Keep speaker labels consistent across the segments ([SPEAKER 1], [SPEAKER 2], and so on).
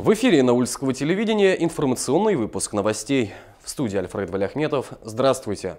[SPEAKER 1] В эфире Наульского телевидения информационный выпуск новостей. В студии Альфред Валиахметов. Здравствуйте.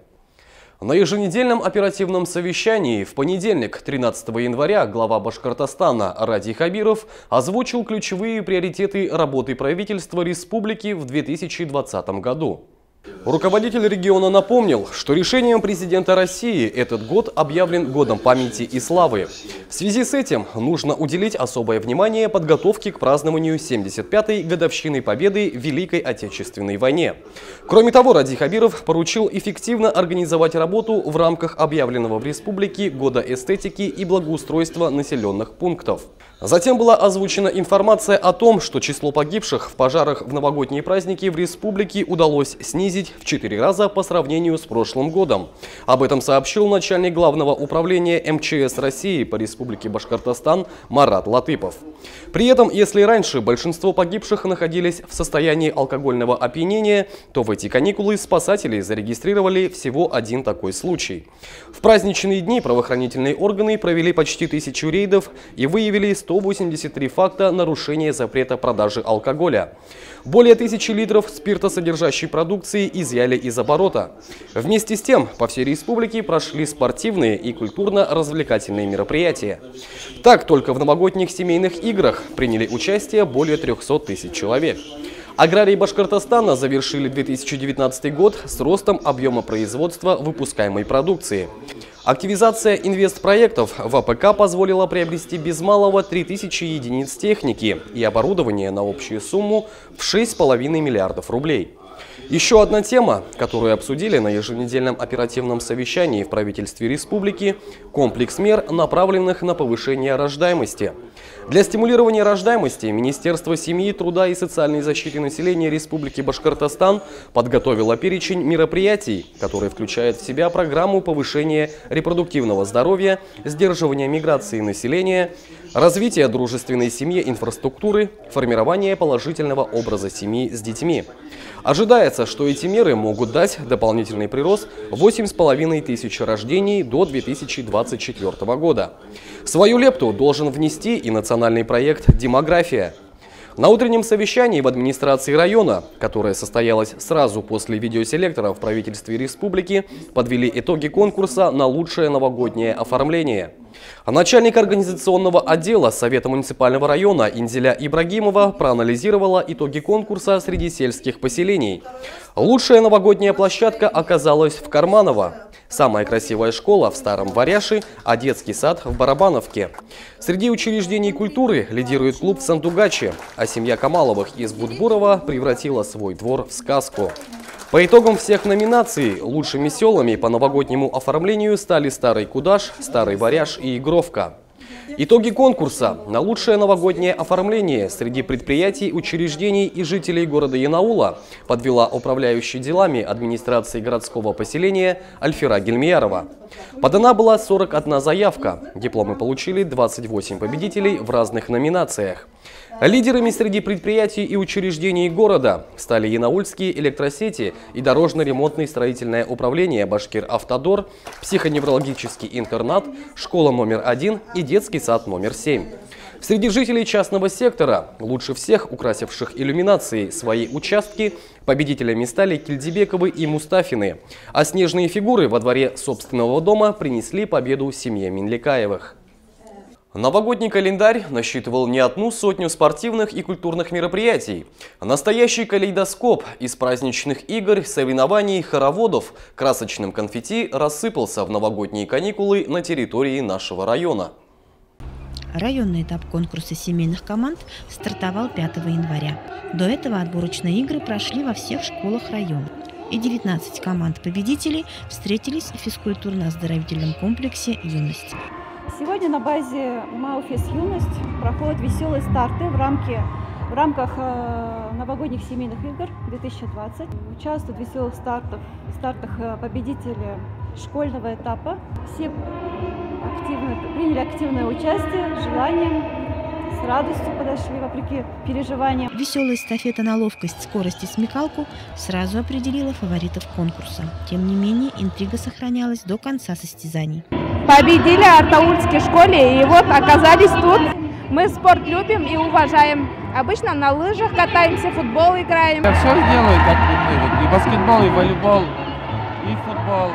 [SPEAKER 1] На еженедельном оперативном совещании в понедельник, 13 января, глава Башкортостана Радий Хабиров озвучил ключевые приоритеты работы правительства республики в 2020 году. Руководитель региона напомнил, что решением президента России этот год объявлен годом памяти и славы. В связи с этим нужно уделить особое внимание подготовке к празднованию 75-й годовщины Победы в Великой Отечественной войне. Кроме того, Радий Хабиров поручил эффективно организовать работу в рамках объявленного в республике года эстетики и благоустройства населенных пунктов. Затем была озвучена информация о том, что число погибших в пожарах в новогодние праздники в республике удалось снизить в 4 раза по сравнению с прошлым годом. Об этом сообщил начальник главного управления МЧС России по республике Башкортостан Марат Латыпов. При этом, если раньше большинство погибших находились в состоянии алкогольного опьянения, то в эти каникулы спасатели зарегистрировали всего один такой случай. В праздничные дни правоохранительные органы провели почти 1000 рейдов и выявили 183 факта нарушения запрета продажи алкоголя. Более 1000 литров спиртосодержащей продукции изъяли из оборота. Вместе с тем, по всей республике прошли спортивные и культурно-развлекательные мероприятия. Так, только в новогодних семейных играх приняли участие более 300 тысяч человек. Аграрии Башкортостана завершили 2019 год с ростом объема производства выпускаемой продукции. Активизация инвестпроектов в АПК позволила приобрести без малого 3000 единиц техники и оборудования на общую сумму в 6,5 миллиардов рублей. Еще одна тема, которую обсудили на еженедельном оперативном совещании в правительстве республики – комплекс мер, направленных на повышение рождаемости. Для стимулирования рождаемости Министерство семьи, труда и социальной защиты населения Республики Башкортостан подготовило перечень мероприятий, который включает в себя программу повышения репродуктивного здоровья, сдерживания миграции населения, развития дружественной семьи инфраструктуры, формирования положительного образа семьи с детьми. Ожидается, что эти меры могут дать дополнительный прирост 8,5 тысяч рождений до 2024 года. Свою лепту должен внести и национальный проект «Демография». На утреннем совещании в администрации района, которое состоялось сразу после видеоселектора в правительстве республики, подвели итоги конкурса на лучшее новогоднее оформление. Начальник организационного отдела Совета муниципального района Инзиля Ибрагимова проанализировала итоги конкурса среди сельских поселений. Лучшая новогодняя площадка оказалась в Карманово. Самая красивая школа в Старом Варяше, а детский сад в Барабановке. Среди учреждений культуры лидирует клуб в Сандугаче, а семья Камаловых из Будбурова превратила свой двор в сказку. По итогам всех номинаций лучшими селами по новогоднему оформлению стали Старый Кудаш, Старый Варяж и Игровка. Итоги конкурса на лучшее новогоднее оформление среди предприятий, учреждений и жителей города Янаула подвела управляющий делами администрации городского поселения Альфира Гельмиярова. Подана была 41 заявка. Дипломы получили 28 победителей в разных номинациях. Лидерами среди предприятий и учреждений города стали Янаульские электросети и дорожно-ремонтное строительное управление Башкир-Автодор, психоневрологический интернат, школа номер 1 и детский сад номер 7. Среди жителей частного сектора, лучше всех украсивших иллюминацией свои участки, победителями стали Кильдибековы и Мустафины, а снежные фигуры во дворе собственного дома принесли победу семье Минликаевых. Новогодний календарь насчитывал не одну сотню спортивных и культурных мероприятий. Настоящий калейдоскоп из праздничных игр, соревнований, хороводов, красочным конфетти рассыпался в новогодние каникулы на территории нашего района.
[SPEAKER 2] Районный этап конкурса семейных команд стартовал 5 января. До этого отборочные игры прошли во всех школах района. И 19 команд-победителей встретились в физкультурно-оздоровительном комплексе «Юность».
[SPEAKER 3] Сегодня на базе МАУ «Юность» проходят веселые старты в рамках новогодних семейных игр 2020. Участвуют в веселых стартах победители школьного этапа. Все приняли активное участие, с желанием, с радостью подошли, вопреки переживаниям.
[SPEAKER 2] Веселая эстафета на ловкость, скорость и смекалку сразу определила фаворитов конкурса. Тем не менее, интрига сохранялась до конца состязаний.
[SPEAKER 4] Победили в Артаульской школе, и вот оказались тут. Мы спорт любим и уважаем. Обычно на лыжах катаемся, футбол играем.
[SPEAKER 5] Я все делаю, как вот, и баскетбол, и волейбол, и футбол.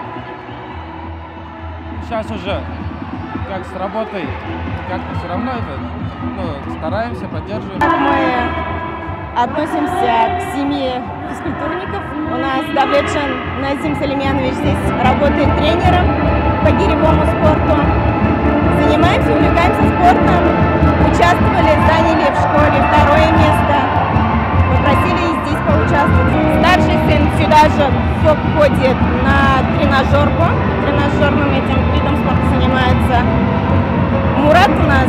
[SPEAKER 5] Сейчас уже как с работой, как-то все равно это, стараемся, поддерживаем.
[SPEAKER 6] Мы относимся к семье физкультурников. У нас Давлетшин Назим Салимянович здесь работает тренером по гиревому спорту. Занимаемся, увлекаемся спортом. Участвовали, заняли в школе 2-е место. Попросили и здесь поучаствовать. Старший сын сюда же все ходит на тренажерку. Тренажерным этим видом спорта занимается. Мурат у нас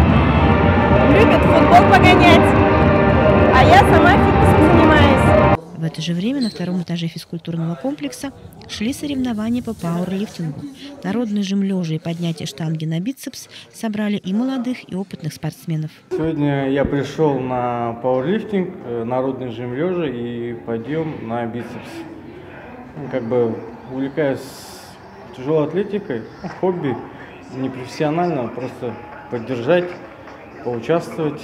[SPEAKER 6] любит футбол погонять, а я сама фитнесом занимаюсь.
[SPEAKER 2] В это же время на втором этаже физкультурного комплекса шли соревнования по пауэрлифтингу. Народный жим лежа и поднятие штанги на бицепс собрали и молодых, и опытных спортсменов.
[SPEAKER 7] Сегодня я пришел на пауэрлифтинг, народный жим лежа и подъем на бицепс. Как бы увлекаюсь тяжелой атлетикой, хобби, не профессионально, просто поддержать, поучаствовать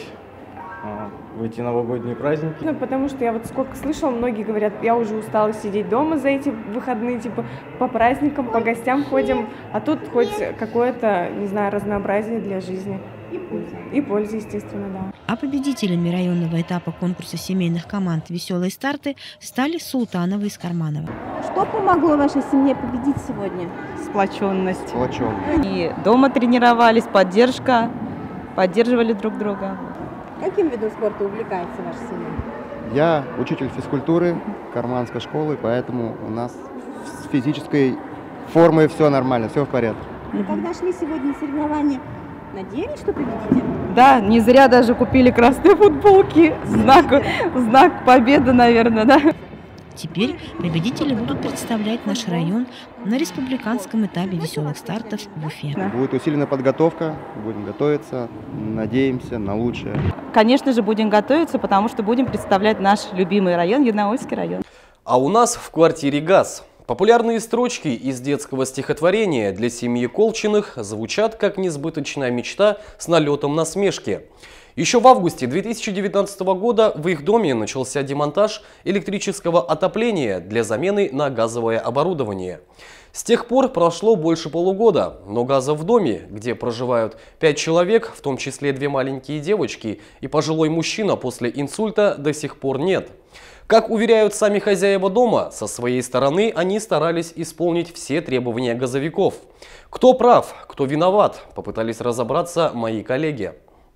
[SPEAKER 7] в эти новогодние праздники.
[SPEAKER 8] Потому что я вот сколько слышала, многие говорят, я уже устала сидеть дома за эти выходные, типа по праздникам, по гостям ходим, а тут хоть какое-то, не знаю, разнообразие для жизни. И польза, естественно, да.
[SPEAKER 2] А победителями районного этапа конкурса семейных команд «Веселые старты» стали Султанова из Карманова.
[SPEAKER 9] Что помогло вашей семье победить сегодня?
[SPEAKER 10] Сплоченность. И дома тренировались, поддержка, поддерживали друг друга.
[SPEAKER 9] Каким видом спорта увлекается ваша семья?
[SPEAKER 11] Я учитель физкультуры Карманской школы, поэтому у нас с физической формой все нормально, все в порядке.
[SPEAKER 9] И когда шли сегодня соревнования, надеялись, что победите?
[SPEAKER 10] Да, не зря даже купили красные футболки. Знак победы, наверное, да.
[SPEAKER 2] Теперь победители будут представлять наш район на республиканском этапе веселых стартов в Уфе.
[SPEAKER 11] Будет усиленная подготовка, будем готовиться, надеемся на лучшее.
[SPEAKER 10] Конечно же, будем готовиться, потому что будем представлять наш любимый район, Яноульский район.
[SPEAKER 1] А у нас в квартире газ. Популярные строчки из детского стихотворения для семьи Колчиных звучат как несбыточная мечта с налетом насмешки. Еще в августе 2019 года в их доме начался демонтаж электрического отопления для замены на газовое оборудование. С тех пор прошло больше полугода, но газа в доме, где проживают 5 человек, в том числе 2 маленькие девочки и пожилой мужчина после инсульта, до сих пор нет. Как уверяют сами хозяева дома, со своей стороны они старались исполнить все требования газовиков. Кто прав, кто виноват, попытались разобраться мои коллеги.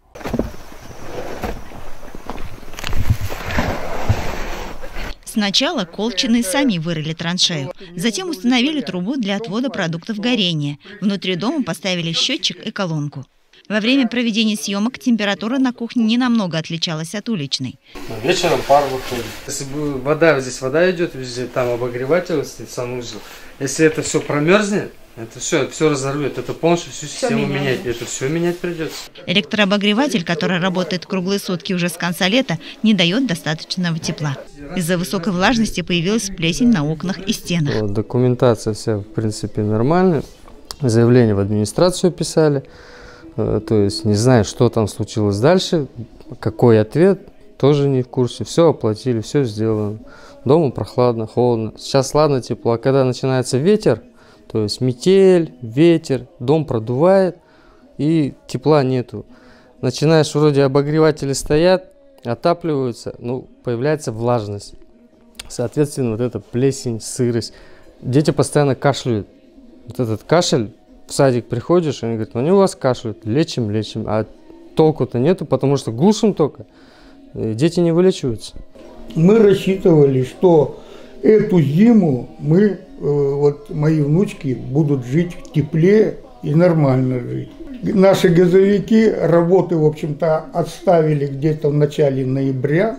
[SPEAKER 12] Сначала Колчины сами вырыли траншею, затем установили трубу для отвода продуктов горения. Внутри дома поставили счетчик и колонку. Во время проведения съемок температура на кухне не намного отличалась от уличной.
[SPEAKER 5] Вечером пар выходит. Если здесь вода идет, везде там обогреватель стоит, санузел. Если это все промерзнет, это все разорвет, это полностью всю систему менять, это все менять придется.
[SPEAKER 12] Электрообогреватель, который работает круглые сутки уже с конца лета, не дает достаточного тепла. Из-за высокой влажности появилась плесень на окнах и стенах.
[SPEAKER 5] Документация вся, в принципе, нормальная. Заявление в администрацию писали. То есть не знаю, что там случилось дальше, какой ответ, тоже не в курсе. Все оплатили, все сделано. Дома прохладно, холодно. Сейчас ладно, тепло. А когда начинается ветер, то есть метель, ветер, дом продувает и тепла нету. Начинаешь, вроде обогреватели стоят, отапливаются, но появляется влажность. Соответственно, вот эта плесень, сырость. Дети постоянно кашляют. Вот этот кашель, в садик приходишь, они говорят, они у вас кашляют, лечим, а толку-то нету, потому что глушим только. Дети не вылечиваются.
[SPEAKER 13] Мы рассчитывали, что эту зиму мои внучки будут жить в тепле и нормально жить. Наши газовики работы, в общем-то, отставили где-то в начале ноября,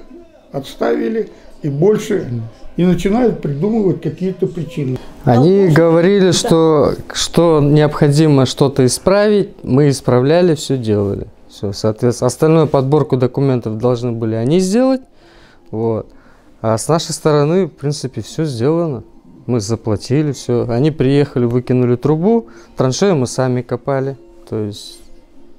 [SPEAKER 13] и начинают придумывать какие-то причины.
[SPEAKER 5] Они говорили, что необходимо что-то исправить, мы исправляли, все делали. Все, соответственно, остальную подборку документов должны были они сделать. Вот. А с нашей стороны, в принципе, все сделано. Мы заплатили, все. Они приехали, выкинули трубу, траншею мы сами копали. То есть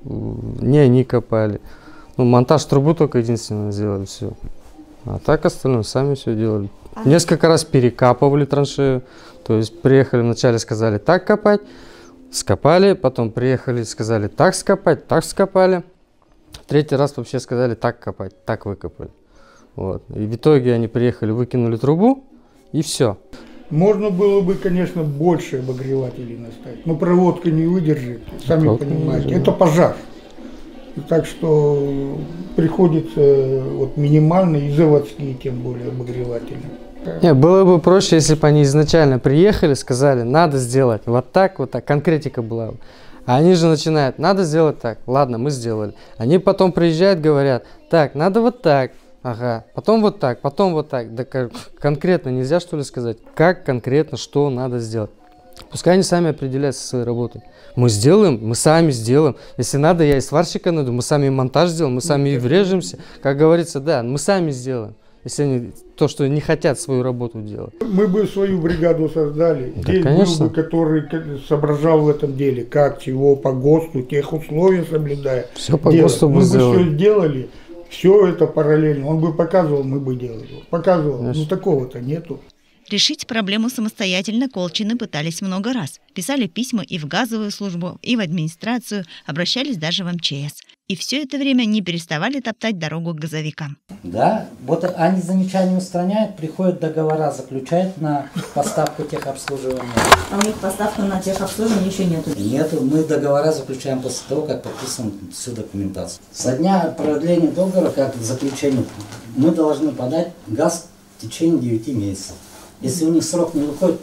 [SPEAKER 5] не копали. Ну, монтаж трубы только единственное сделали, все. А так остальное сами все делали. Несколько раз перекапывали траншею. То есть приехали, вначале сказали так копать, скопали, потом приехали, сказали так скопали. Третий раз вообще сказали так копать, так выкопали. Вот. И в итоге они приехали, выкинули трубу, и все.
[SPEAKER 13] Можно было бы, конечно, больше обогревателей наставить, но проводка не выдержит, сами понимаете, это пожар. И так что приходится вот минимально и заводские, тем более, обогреватели.
[SPEAKER 5] Не, было бы проще, если бы они изначально приехали, сказали, надо сделать вот так, конкретика была бы. А они же начинают, надо сделать так, ладно, мы сделали. Они потом приезжают, говорят, так, надо вот так, ага, потом вот так, потом вот так. Да конкретно нельзя, что ли, сказать, как конкретно, что надо сделать. Пускай они сами определяются со своей работой. Мы сделаем, мы сами сделаем. Если надо, я и сварщика найду, мы сами монтаж сделаем, мы сами и врежемся. Как говорится, да, мы сами сделаем. Если они то, что не хотят свою работу делать.
[SPEAKER 13] Мы бы свою бригаду создали. Да, здесь был бы, который соображал в этом деле, как, чего, по ГОСТу, тех условий соблюдая.
[SPEAKER 5] Все по ГОСТу бы сделали.
[SPEAKER 13] Мы бы все сделали, все это параллельно. Он бы показывал, мы бы делали. Показывал, но такого-то нету.
[SPEAKER 12] Решить проблему самостоятельно колчины пытались много раз. Писали письма и в газовую службу, и в администрацию, обращались даже в МЧС. И все это время не переставали топтать дорогу к газовикам.
[SPEAKER 14] Да, вот они замечания устраняют, приходят договора, заключают на поставку техобслуживания.
[SPEAKER 15] А у них поставка на техобслуживание еще нету?
[SPEAKER 14] Нету, мы договора заключаем после того, как подписываем всю документацию. Со дня продления договора, как заключение, мы должны подать газ в течение 9 месяцев. Если у них срок не выходит,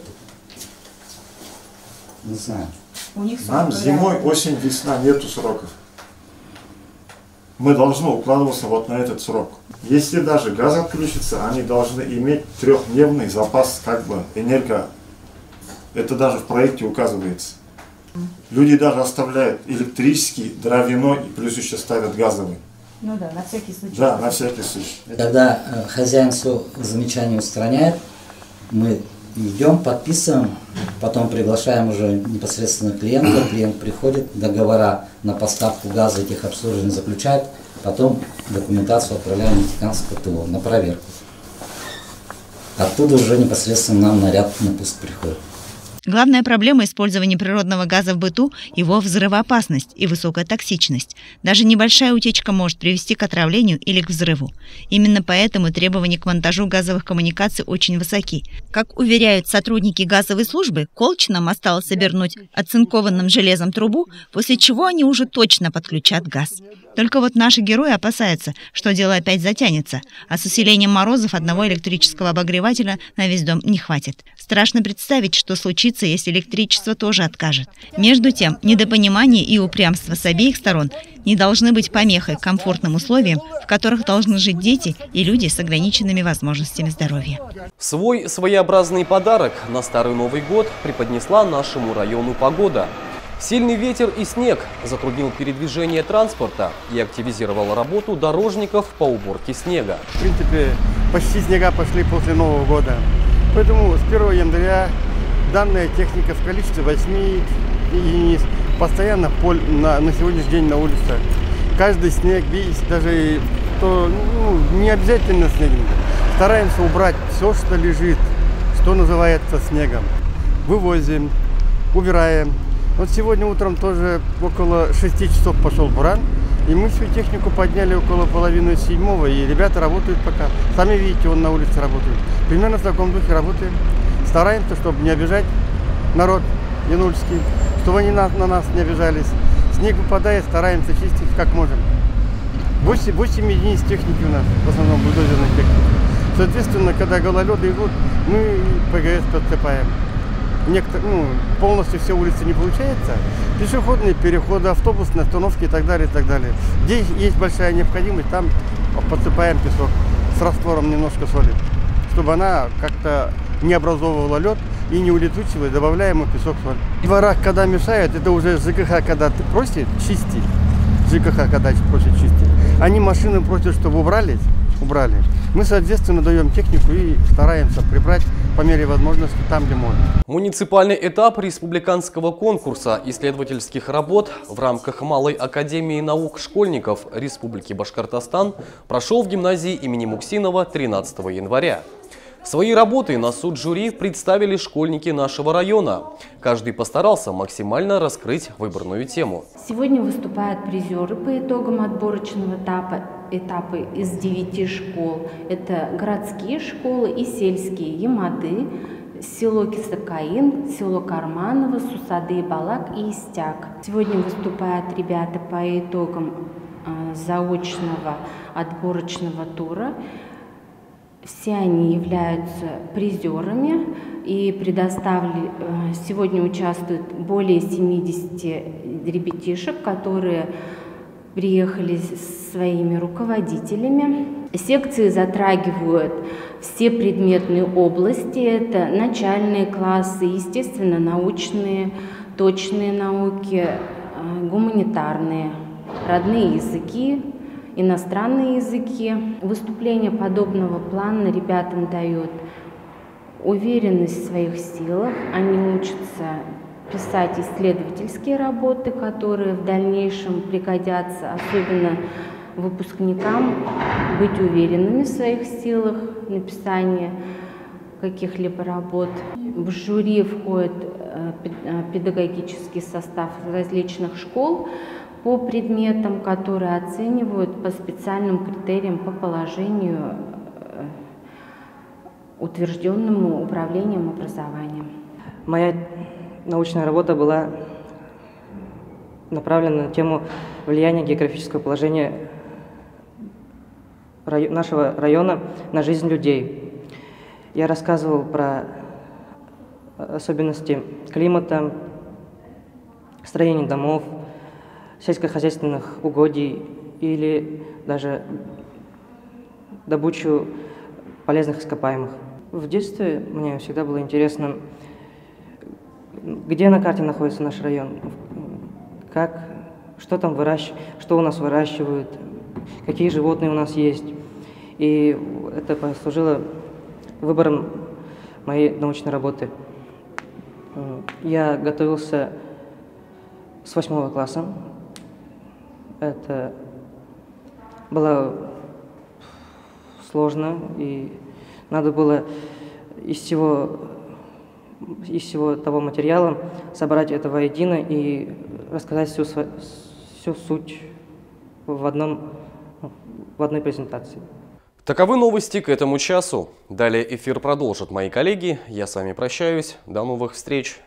[SPEAKER 14] не знаю.
[SPEAKER 15] У них
[SPEAKER 16] нам зимой, осень, весна нету сроков. Мы должны укладываться вот на этот срок. Если даже газ отключится, они должны иметь 3-дневный запас энерго. Это даже в проекте указывается. Люди даже оставляют электрический, дровяной и плюс еще ставят газовый.
[SPEAKER 15] Ну да, на всякий случай.
[SPEAKER 16] Да, на всякий случай.
[SPEAKER 14] Когда хозяин все замечания устраняет, мы идем, подписываем, потом приглашаем уже непосредственно клиента, клиент приходит, договора на поставку газа и техобслуживания заключает, потом документацию отправляем в Нефтекамское ТО на проверку. Оттуда уже непосредственно нам наряд на пуск приходит.
[SPEAKER 12] Главная проблема использования природного газа в быту – его взрывоопасность и высокая токсичность. Даже небольшая утечка может привести к отравлению или к взрыву. Именно поэтому требования к монтажу газовых коммуникаций очень высоки. Как уверяют сотрудники газовой службы, колчинам осталось обернуть оцинкованным железом трубу, после чего они уже точно подключат газ. Только вот наши герои опасаются, что дело опять затянется, а с усилением морозов одного электрического обогревателя на весь дом не хватит. Страшно представить, что случится, если электричество тоже откажет. Между тем, недопонимание и упрямство с обеих сторон не должны быть помехой к комфортным условиям, в которых должны жить дети и люди с ограниченными возможностями здоровья.
[SPEAKER 1] Свой своеобразный подарок на Старый Новый год преподнесла нашему району погода. Сильный ветер и снег затруднил передвижение транспорта и активизировал работу дорожников по уборке снега.
[SPEAKER 17] В принципе, почти снега пошли после Нового года. Поэтому с 1 января данная техника в количестве 8 единиц постоянно на сегодняшний день на улице. Каждый снег, даже не обязательно снегом. Стараемся убрать все, что лежит, что называется снегом. Вывозим, убираем. Вот сегодня утром тоже около 6 часов пошел буран, и мы всю технику подняли около 6:30, и ребята работают пока. Сами видите, он на улице работает. Примерно в таком духе работаем. Стараемся, чтобы не обижать народ янульский, чтобы они на нас не обижались. Снег выпадает, стараемся чистить как можем. 8 единиц техники у нас, в основном бульдозерной техники. Соответственно, когда гололеды идут, мы ПГС подцепаем. Полностью все улицы не получается. Пешеходные переходы, автобусные остановки и так далее, и так далее. Где есть большая необходимость, там подсыпаем песок с раствором немножко соли, чтобы она как-то не образовывала лед и не улетучивалась, добавляем песок, соль. В дворах, когда мешают, это уже ЖКХ, когда ты просит чистить, ЖКХ, когда просит чистить, они машины просят, чтобы убрались, убрали. Мы, соответственно, даем технику и стараемся прибрать по мере возможности там, где можно.
[SPEAKER 1] Муниципальный этап республиканского конкурса исследовательских работ в рамках Малой академии наук школьников Республики Башкортостан прошел в гимназии имени Муксинова 13 января. Свои работы на суд жюри представили школьники нашего района. Каждый постарался максимально раскрыть выбранную тему.
[SPEAKER 18] Сегодня выступают призеры по итогам отборочного этапа из 9 школ. Это городские школы и сельские: Ямады, село Кисакаин, село Карманово, Сусады, Балак и Истяк. Сегодня выступают ребята по итогам заочного отборочного тура. Все они являются призерами и предоставили. Сегодня участвуют более 70 ребятишек, которые приехали с своими руководителями. Секции затрагивают все предметные области. Это начальные классы, естественно, научные, точные науки, гуманитарные, родные языки, иностранные языки. Выступление подобного плана ребятам дает уверенность в своих силах. Они учатся писать исследовательские работы, которые в дальнейшем пригодятся, особенно выпускникам, быть уверенными в своих силах написания каких-либо работ. В жюри входит педагогический состав различных школ по предметам, которые оценивают по специальным критериям, по положению, утвержденному управлением образованием.
[SPEAKER 19] Моя научная работа была направлена на тему влияния географического положения нашего района на жизнь людей. Я рассказывал про особенности климата, строения домов, сельскохозяйственных угодий или даже добычу полезных ископаемых. В детстве мне всегда было интересно, где на карте находится наш район, что там что у нас выращивают, какие животные у нас есть. И это послужило выбором моей научной работы. Я готовился с 8 класса. Это было сложно, и надо было из всего того материала собрать это воедино и рассказать всю суть в одной презентации.
[SPEAKER 1] Таковы новости к этому часу. Далее эфир продолжат мои коллеги. Я с вами прощаюсь. До новых встреч.